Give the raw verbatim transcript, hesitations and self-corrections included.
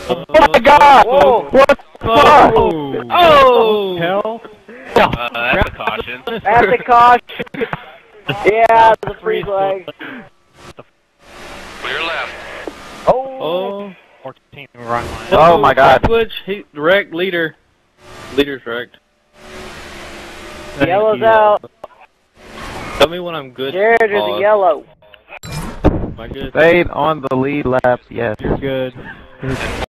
Oh my god! Whoa! What the fuck? Oh! Oh! Hell? Uh, that's a caution. That's a caution. Yeah, the free flag. Clear left. Oh. Oh. fourteen run line. Oh my god. Switch, he wrecked leader. Leader's wrecked. Yellow's out. Tell me when I'm good. Jared is a Pause. yellow. Am I good? Stayed on the lead lap, yes. You're good.